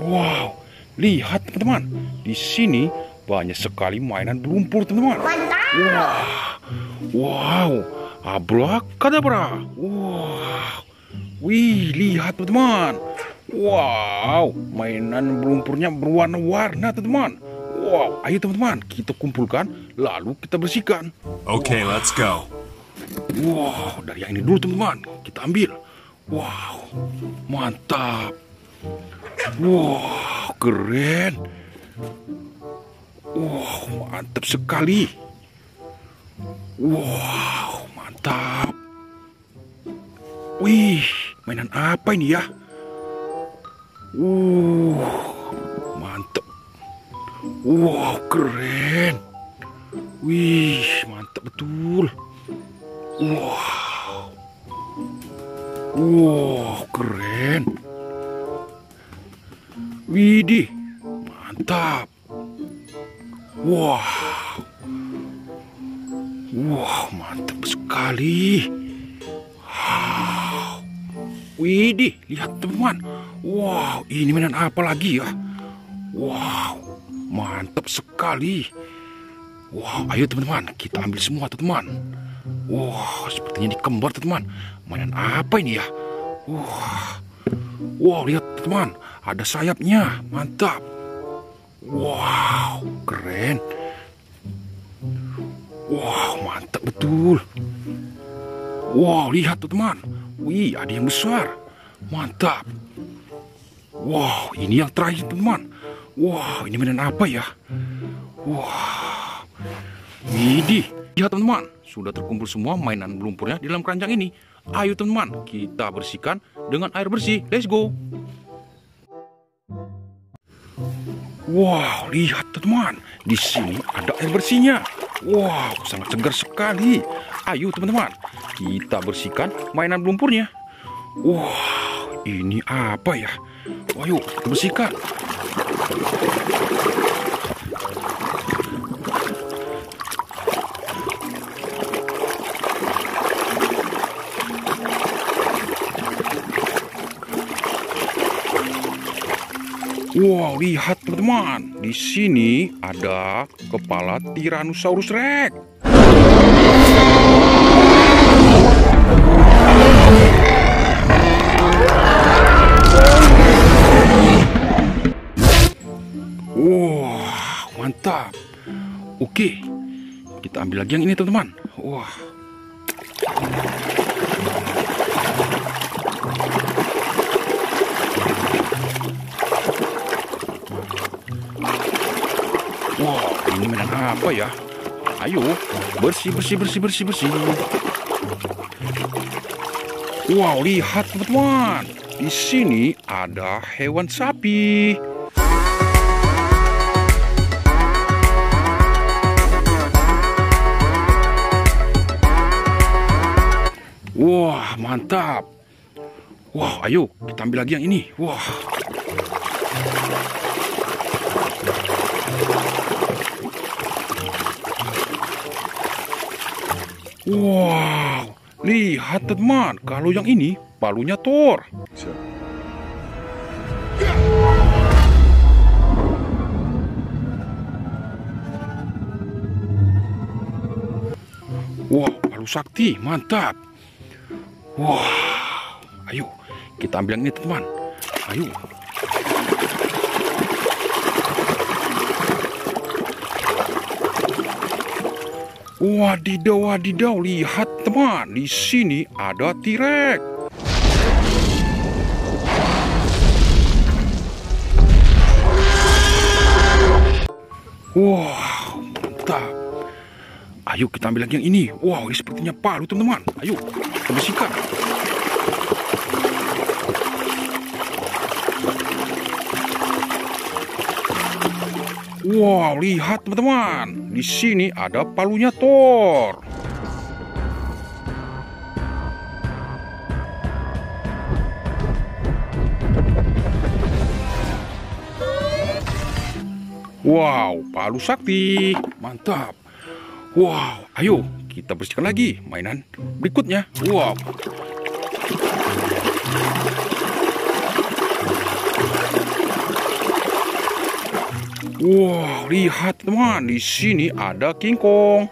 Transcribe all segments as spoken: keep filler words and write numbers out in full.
Wow, lihat teman-teman, di sini banyak sekali mainan lumpur teman-teman. Wah, wow, abrakadabra. Wow, wih, lihat teman-teman. Wow, mainan lumpurnya berwarna-warna teman-teman. Wow, ayo teman-teman, kita kumpulkan lalu kita bersihkan. Oke, okay, let's go. Wow, dari yang ini dulu teman-teman, kita ambil. Wow, mantap. Wow, keren. Wow, mantap sekali. Wow, mantap. Wih, mainan apa ini ya? Uh, mantap. Wow, keren. Wih, mantap betul. Wow. Wow, keren. Widih, mantap. Wow. Wow, mantap sekali. Wow. Widih, lihat teman-teman. Wow, ini mainan apa lagi ya? Wow, mantap sekali. Wow, ayo teman-teman, kita ambil semua teman-teman. Wow, sepertinya dikembar teman-teman. Mainan apa ini ya? Wow, wow, lihat teman-teman, ada sayapnya, mantap. Wow, keren. Wow, mantap betul. Wow, lihat teman-teman. Wih, ada yang besar, mantap. Wow, ini yang terakhir teman-teman. Wow, ini mainan apa ya? Wow, widih, lihat teman-teman, sudah terkumpul semua mainan lumpurnya di dalam keranjang ini. Ayo teman-teman, kita bersihkan dengan air bersih. Let's go. Wow, lihat teman-teman, di sini ada air bersihnya. Wow, sangat segar sekali. Ayo teman-teman, kita bersihkan mainan lumpurnya. Wow, ini apa ya? Ayo kita bersihkan. Wow, lihat teman-teman, di sini ada kepala Tyrannosaurus Rex. Wow, mantap. Oke, kita ambil lagi yang ini teman-teman. Wah. Wow, ini mainan apa ya? Ayo, bersih, bersih, bersih, bersih, bersih. Wow, lihat teman-teman, di sini ada hewan sapi. Wah, mantap. Wah, ayo kita ambil lagi yang ini. Wah. Wow, lihat teman, kalau yang ini palunya Thor. Wow, palu sakti, mantap. Wow, ayo kita ambil yang ini teman. Ayo. Wadidaw, wadidaw, lihat teman, di sini ada T-Rex. Wow, mantap. Ayo kita ambil lagi yang ini. Wow, ini sepertinya palu teman-teman. Ayo kita bersihkan. Wow, lihat teman-teman, di sini ada palunya Thor. Wow, palu sakti, mantap. Wow, ayo kita bersihkan lagi mainan berikutnya. Wow. Wow, lihat teman, di sini ada King Kong.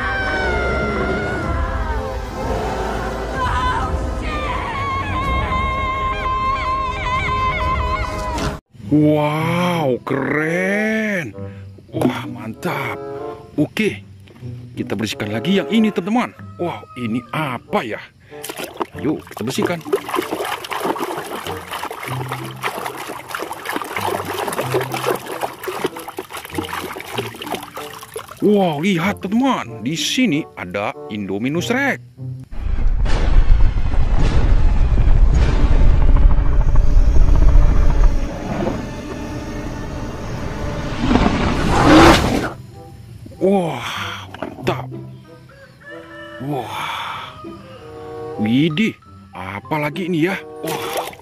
Wow, keren. Wah, mantap. Oke, kita bersihkan lagi yang ini teman-teman. Wow, ini apa ya? Yuk, kita bersihkan. Wow, lihat teman-teman, di sini ada Indominus Rex. Wah, mantap. Wah, widih, apa lagi ini ya? Wah.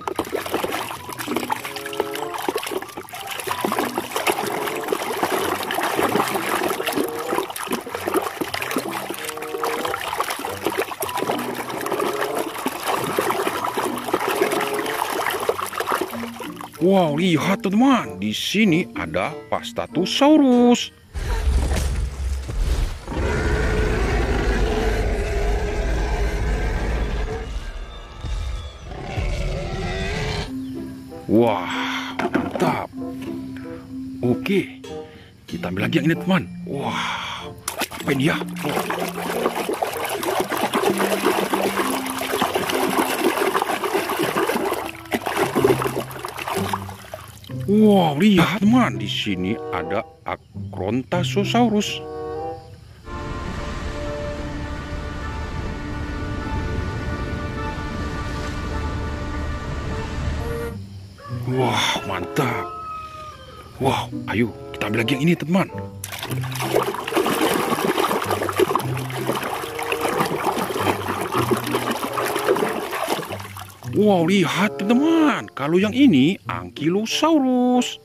Wow, lihat teman-teman, di sini ada Pastatosaurus. Wah, mantap. Oke, kita ambil lagi yang ini teman. Wah, apa ini ya? Wow, lihat teman, di sini ada Acrontasosaurus. Wah, mantap. Wow, ayo kita ambil lagi yang ini teman. Wow, lihat teman-teman, kalau yang ini Ankylosaurus.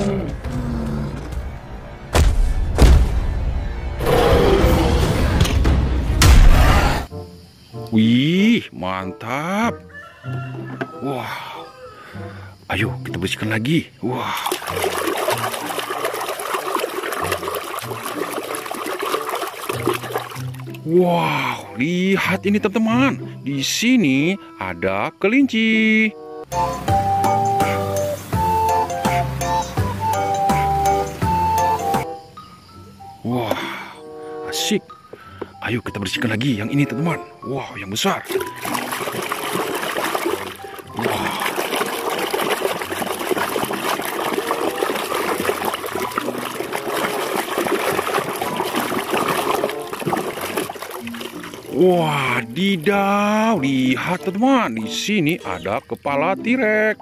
Wih, mantap. Wah, ayo kita bersihkan lagi. Wah. Wow, lihat ini teman-teman. Di sini ada kelinci. Wah, asik. Ayo kita bersihkan lagi yang ini teman-teman. Wow, yang besar. Wah. Wadidaw, lihat teman-teman, di sini ada kepala T-Rex.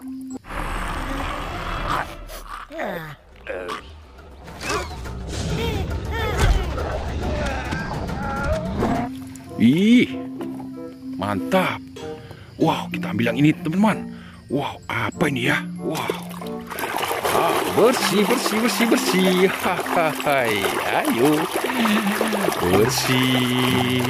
Ih, mantap. Wow, kita ambil yang ini teman-teman. Wow, apa ini ya? Wow. Ah, bersih, bersih, bersih, bersih. Hahaha, ayo. Bersih.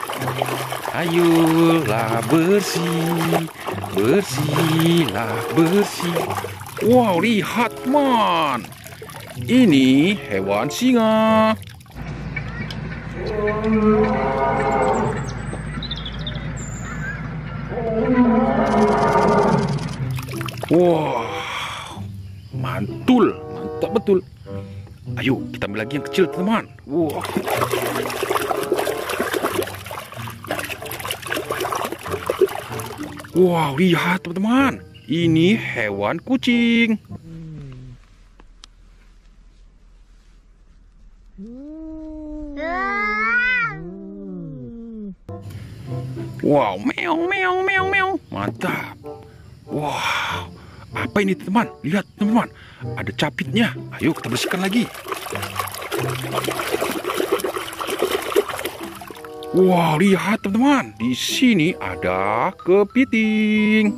Ayolah bersih, bersihlah bersih. Wow, lihat teman, ini hewan singa. Wow, mantul, mantap betul. Ayo kita ambil lagi yang kecil teman. Wow. Wow, lihat teman-teman, ini hewan kucing. Wow, meong, meong, meong, meong. Mantap. Wow, apa ini teman? Lihat teman-teman, ada capitnya. Ayo kita bersihkan lagi. Wow, lihat teman-teman, di sini ada kepiting.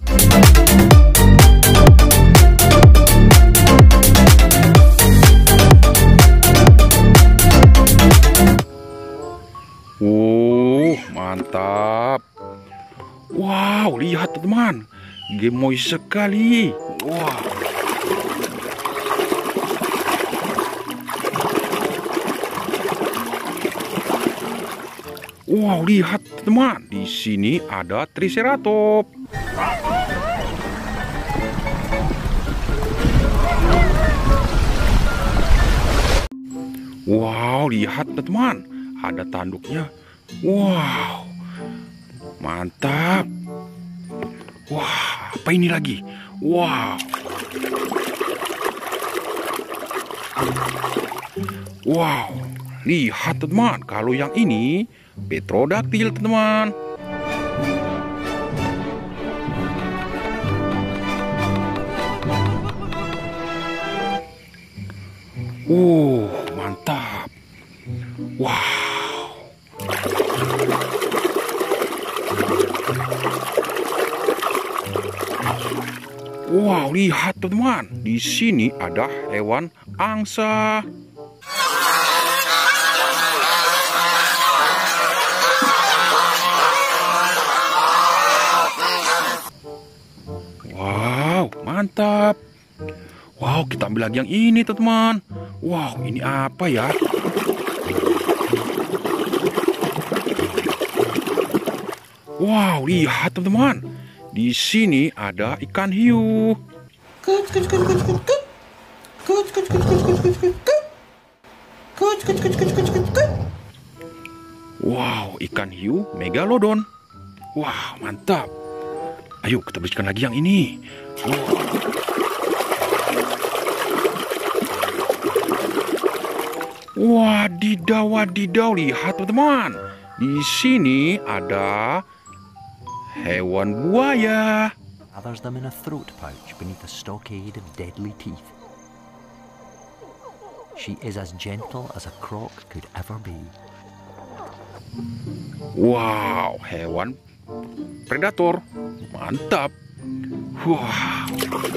Oh, mantap. Wow, lihat teman-teman, gemoy sekali. Wow. Wow, lihat teman, di sini ada Triceratops. Wow, lihat teman, ada tanduknya. Wow, mantap. Wah, apa ini lagi? Wow. Wow, lihat teman, kalau yang ini Petrodactyl teman. Uh, mantap. Wow. Wow, lihat teman, di sini ada hewan angsa. Wow, mantap. Wow, kita ambil lagi yang ini teman. Wow, ini apa ya? Wow, lihat teman-teman. Di sini ada ikan hiu. Wow, ikan hiu megalodon. Wah, mantap. Ayo kita bersihkan lagi yang ini. Wow. Wadidaw, wadidaw, lihat teman-teman. Di sini ada hewan buaya. Gathers them in a throat pouch beneath a stockade of deadly teeth. She is as gentle as a croc could ever be. Wow, hewan predator. Mantap. Wow.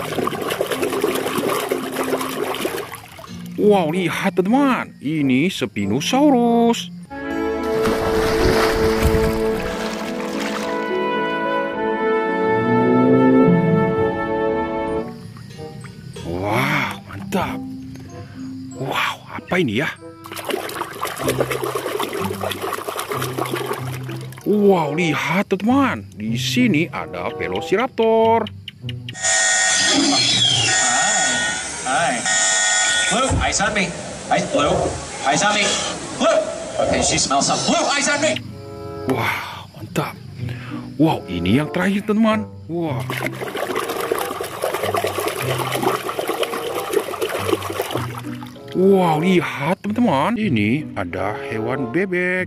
Wow, lihat teman-teman. Ini Spinosaurus. Wow, mantap. Wow, apa ini ya? Wow, lihat teman-teman. Di sini ada Velociraptor. Hi. Blue, eyes on me. Eyes blue. Eyes on me. Blue. Okay, she smells some. Blue, eyes on me. Wah, mantap. Wow, ini yang terakhir teman. Wah. Wow, lihat teman-teman. Ini ada hewan bebek.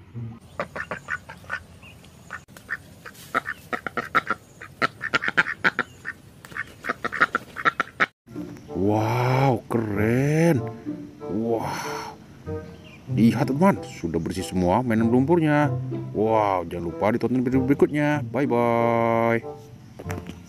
Wow, keren. Wow. Lihat teman, sudah bersih semua mainan lumpurnya. Wow, jangan lupa ditonton video berikutnya. Bye-bye.